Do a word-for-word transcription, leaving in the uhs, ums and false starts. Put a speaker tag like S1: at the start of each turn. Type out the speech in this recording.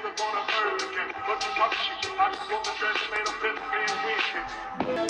S1: never gonna hurt again. But you watch it, I just want the dress made of fifth and wicked.